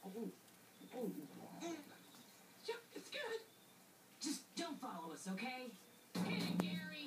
Yep, it's good. Just don't follow us, okay? Hit it, Gary!